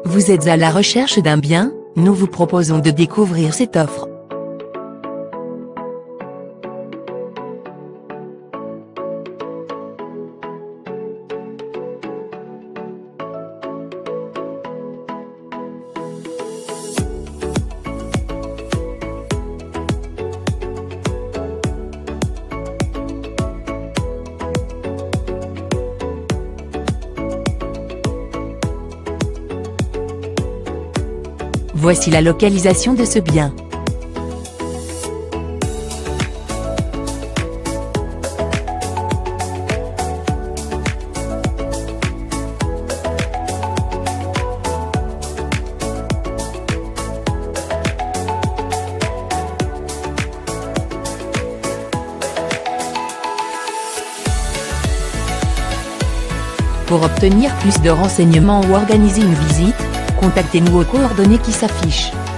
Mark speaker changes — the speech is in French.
Speaker 1: Vous êtes à la recherche d'un bien? Nous vous proposons de découvrir cette offre. Voici la localisation de ce bien. Pour obtenir plus de renseignements ou organiser une visite, contactez-nous aux coordonnées qui s'affichent.